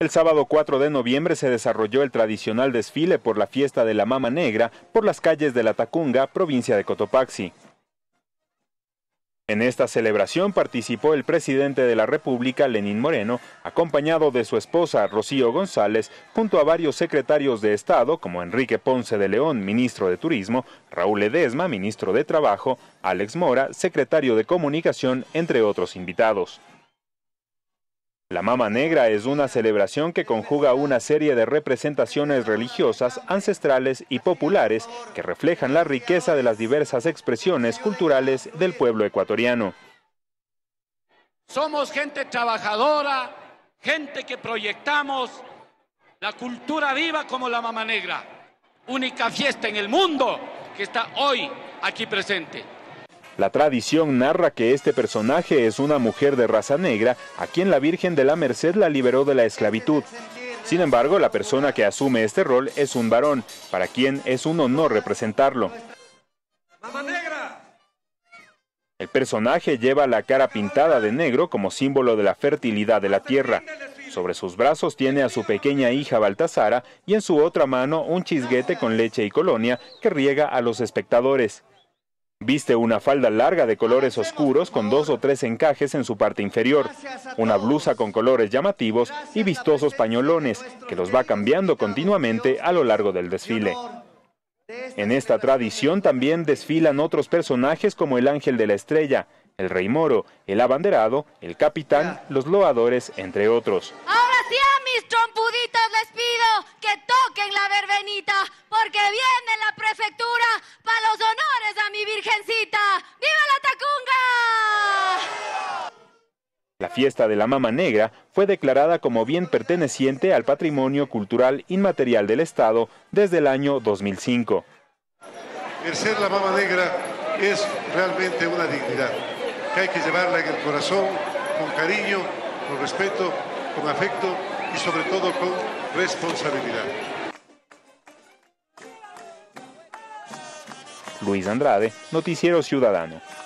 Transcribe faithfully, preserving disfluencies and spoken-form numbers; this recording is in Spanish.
El sábado cuatro de noviembre se desarrolló el tradicional desfile por la fiesta de la Mama Negra por las calles de La Tacunga, provincia de Cotopaxi. En esta celebración participó el presidente de la República, Lenín Moreno, acompañado de su esposa, Rocío González, junto a varios secretarios de Estado, como Enrique Ponce de León, ministro de Turismo, Raúl Ledesma, ministro de Trabajo, Alex Mora, secretario de Comunicación, entre otros invitados. La Mama Negra es una celebración que conjuga una serie de representaciones religiosas, ancestrales y populares que reflejan la riqueza de las diversas expresiones culturales del pueblo ecuatoriano. Somos gente trabajadora, gente que proyectamos la cultura viva como la Mama Negra, única fiesta en el mundo que está hoy aquí presente. La tradición narra que este personaje es una mujer de raza negra a quien la Virgen de la Merced la liberó de la esclavitud. Sin embargo, la persona que asume este rol es un varón, para quien es un honor representarlo. El personaje lleva la cara pintada de negro como símbolo de la fertilidad de la tierra. Sobre sus brazos tiene a su pequeña hija Baltasara y en su otra mano un chisguete con leche y colonia que riega a los espectadores. Viste una falda larga de colores oscuros con dos o tres encajes en su parte inferior, una blusa con colores llamativos y vistosos pañolones, que los va cambiando continuamente a lo largo del desfile. En esta tradición también desfilan otros personajes como el Ángel de la Estrella, el Rey Moro, el Abanderado, el Capitán, los Loadores, entre otros. Ahora sí a mis trompuditos les pido que toquen la verbenita, porque viene la prefectura para los honores a mi virgencita. ¡Viva la Tacunga! La fiesta de la Mama Negra fue declarada como bien perteneciente al patrimonio cultural inmaterial del Estado desde el año dos mil cinco. El ser la Mama Negra es realmente una dignidad, que hay que llevarla en el corazón, con cariño, con respeto, con afecto y sobre todo con responsabilidad. Luis Andrade, Noticiero Ciudadano.